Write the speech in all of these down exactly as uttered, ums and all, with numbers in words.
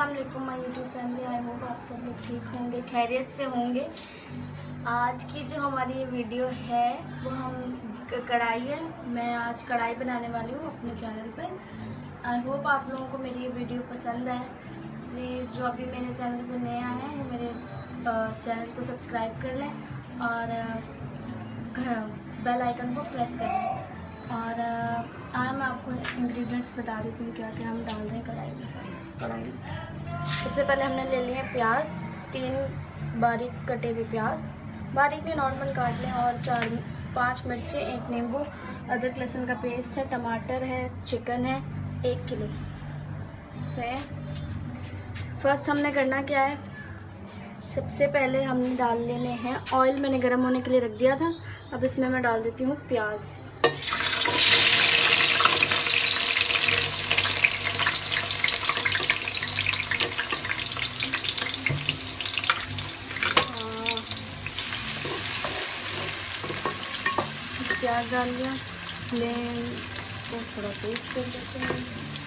अस्सलाम वालेकुम my YouTube family. I hope आप सब लोग ठीक होंगे, खैरियत से होंगे। आज की जो हमारी ये वीडियो है वो हम कढ़ाई है। मैं आज कढ़ाई बनाने वाली हूँ अपने चैनल पर। आई होप आप लोगों को मेरी ये वीडियो पसंद है। प्लीज़ जो अभी मेरे चैनल पर नए आए हैं वो मेरे चैनल को सब्सक्राइब कर लें और बेल आइकन को प्रेस कर लें। और आज मैं आपको इंग्रेडिएंट्स बता देती हूँ क्या क्या हम डाल रहे हैं कढ़ाई में। कढ़ाई में सबसे पहले हमने ले लिए प्याज, तीन बारीक कटे हुए प्याज, बारीक नहीं नॉर्मल काट लें, और चार पांच मिर्चें, एक नींबू, अदरक लहसुन का पेस्ट है, टमाटर है, चिकन है एक किलो से। फर्स्ट हमने करना क्या है, सबसे पहले हमने डाल लेने हैं ऑयल। मैंने गर्म होने के लिए रख दिया था। अब इसमें मैं डाल देती हूँ प्याज। प्याज डाल दिया, फ्लेम को थोड़ा तेज कर देते हैं।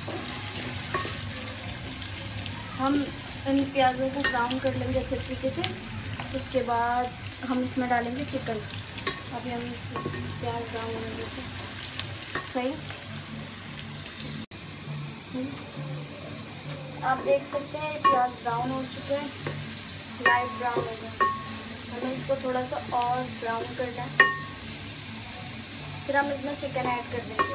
हम इन प्याज़ों को ब्राउन कर लेंगे अच्छे तरीके से। उसके बाद हम इसमें डालेंगे चिकन। अभी हम प्याज ब्राउन होने देते हैं। सही, आप देख सकते हैं प्याज ब्राउन हो चुके हैं, लाइट ब्राउन हो गया। हमें इसको थोड़ा सा और ब्राउन करना है, फिर हम इसमें चिकन ऐड कर देंगे।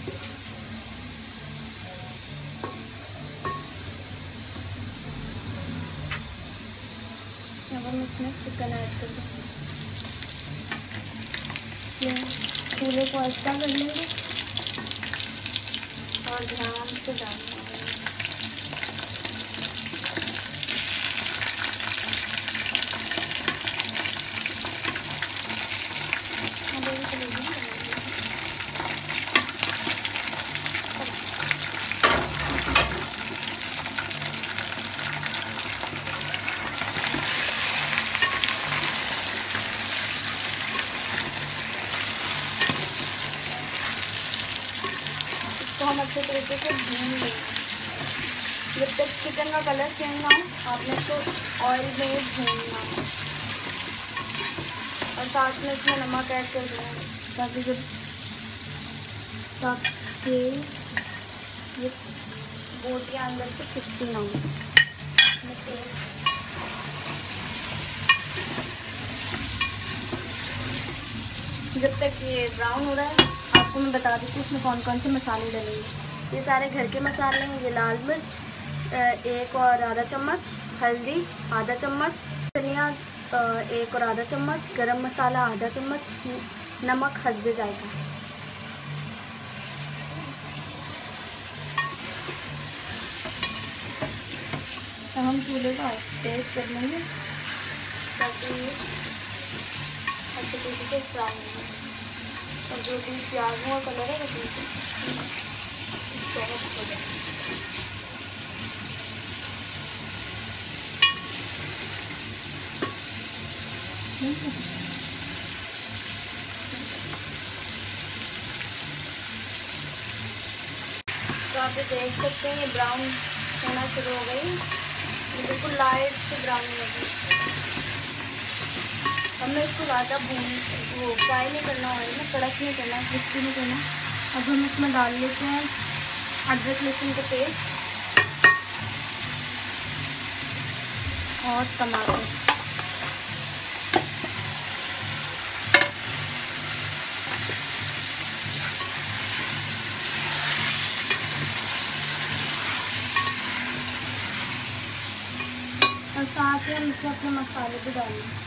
अब हम इसमें चिकन ऐड कर देंगे। चूल्हे को अच्छा कर लेंगे और ध्यान से डालना है। तो हम अच्छे तरीके से भून लेंगे जब तक चिकन का कलर चेंज ना हो। आपने तो ऑयल में भूनना है और साथ में इसमें नमक ऐड कर देना है, ताकि जब ताकि ये बोटियाँ अंदर से खिंचती ना हो। जब तक ये ब्राउन हो रहा है आपको मैं बता देती हूँ इसमें कौन कौन से मसाले डलेंगे। ये सारे घर के मसाले हैं। ये लाल मिर्च एक और आधा चम्मच, हल्दी आधा चम्मच, धनिया एक और आधा चम्मच, गरम मसाला आधा चम्मच, नमक हस्बे जायका। अब हम चूल्हे को तेज कर लेंगे ताकि अच्छे तरीके से फ्राई हो। और जो भी प्याज़ों का कलर है वो बिल्कुल सॉफ्ट हो जाए। तो आप ये देख सकते हैं ये ब्राउन होना शुरू हो गई, ये बिल्कुल लाइट से ब्राउन हो गई। हमें इसको ज़्यादा भून वो फ्राई नहीं करना, ऑयल में कड़क नहीं करना, क्रिस्पी नहीं करना। अब हम इसमें डाल लेते हैं अदरक लहसुन का पेस्ट और टमाटर। और साथ ही हम इसमें अपने मसाले भी डालेंगे।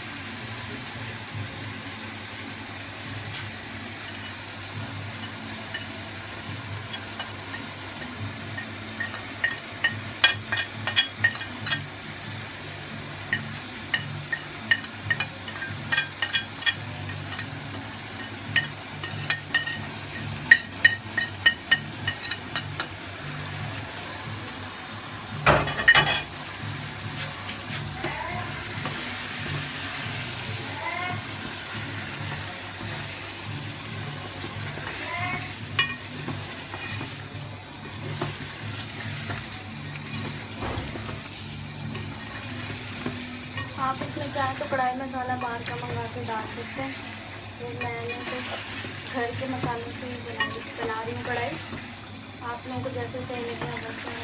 आप इसमें चाहें तो कढ़ाई मसाला बाहर का मंगा के डाल सकते हैं। तो मैंने तो घर के मसालों से ही बना बना रही हूँ कढ़ाई। आप लोगों को जैसे सही लगे वैसे।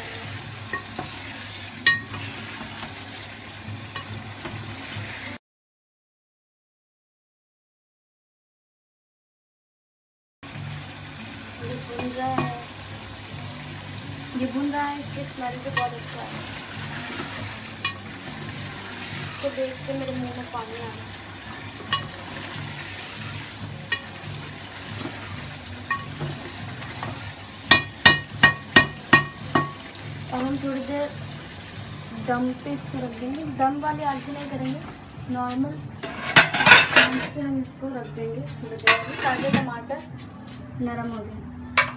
ये भुन रहा है, ये भुन रहा है, इसकी स्मेल भी बहुत अच्छा है। तो देख के मेरे मुंह में पानी आ रहा है। और हम थोड़ी देर दम पे इसको रख देंगे। दम वाली आग भी नहीं करेंगे, नॉर्मल आंच पे हम इसको रख देंगे थोड़ी देर में, ताकि टमाटर नरम हो जाए।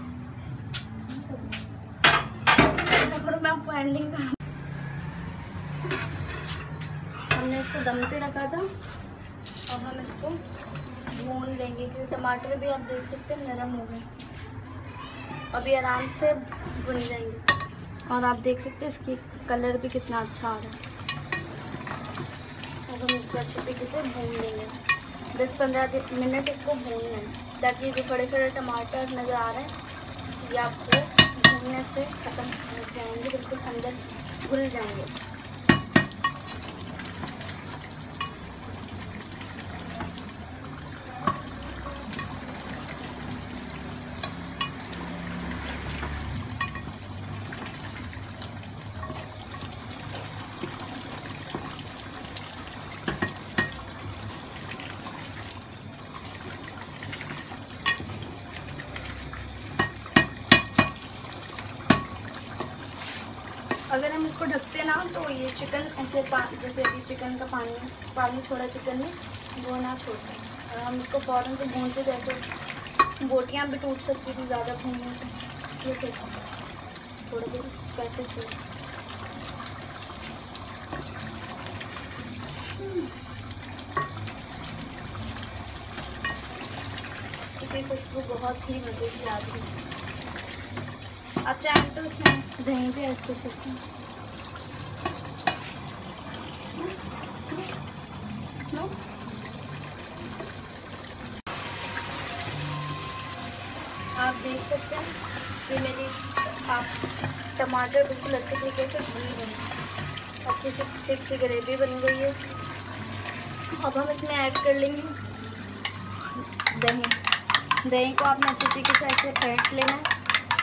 मैं एंडिंग का हमने इसको दम पे रखा था। अब हम इसको भून लेंगे क्योंकि टमाटर भी आप देख सकते हैं नरम हो गए। अभी आराम से भुन जाएंगे और आप देख सकते हैं इसकी कलर भी कितना अच्छा आ रहा है। अब हम इसको अच्छे तरीके से भून लेंगे, दस पंद्रह मिनट इसको भून लें, ताकि जो खड़े खड़े टमाटर नज़र आ रहे हैं ये आपको भूनने से ख़त्म हो जाएंगे, बिल्कुल अंदर घुल जाएंगे। अगर हम इसको ढकते ना तो ये चिकन ऐसे जैसे अभी चिकन का पानी पानी छोड़ा चिकन में, वो ना छोड़ता। और हम इसको फ़ौरन से भूनते तो ऐसे बोटियाँ भी टूट सकती थी ज़्यादा भूनने से, इसलिए फिर थोड़ा देर स्पाइसेस छोड़। इसी खुशबू बहुत ही मज़े की आती है। आप चाहें तो उसमें दही भी ऐड कर सकते हैं। नो? आप देख सकते हैं कि मेरी आप टमाटर बिल्कुल अच्छे तरीके से भून गए, अच्छी सी थिक सी ग्रेवी बन गई है। अब हम इसमें ऐड कर लेंगे दही। दही को आपने अच्छे तरीके से ऐसे फेंट लेना है।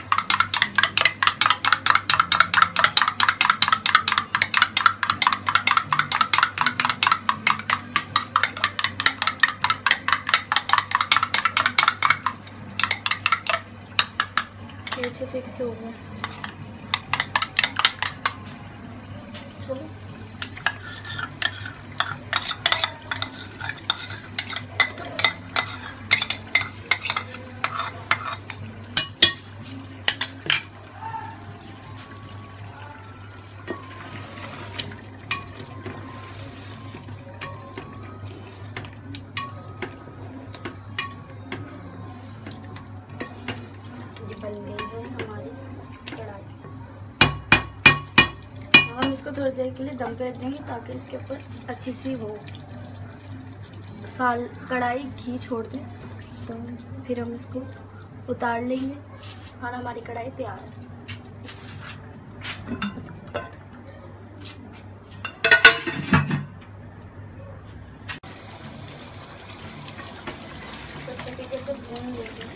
अच्छे तरीके से हो गया। चलो बन गई है हमारी कढ़ाई। हम इसको थोड़ी देर के लिए दम पे रख देंगे ताकि इसके ऊपर अच्छी सी वो साल कढ़ाई घी छोड़ दे। तो फिर हम इसको उतार लेंगे और हमारी कढ़ाई तैयार है। अच्छे तरीके से भून लेंगे।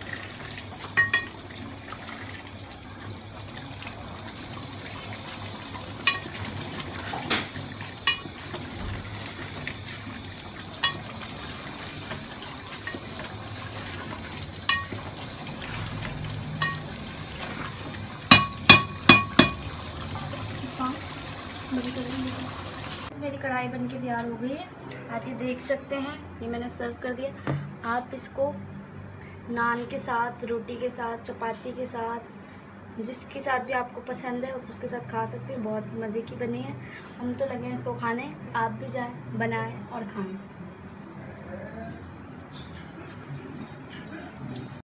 मेरी कढ़ाई बन के तैयार हो गई है, आप ये देख सकते हैं। ये मैंने सर्व कर दिया। आप इसको नान के साथ, रोटी के साथ, चपाती के साथ, जिसके साथ भी आपको पसंद है उसके साथ खा सकते हैं। बहुत मज़े की बनी है। हम तो लगे हैं इसको खाने, आप भी जाएं, बनाएं और खाएं।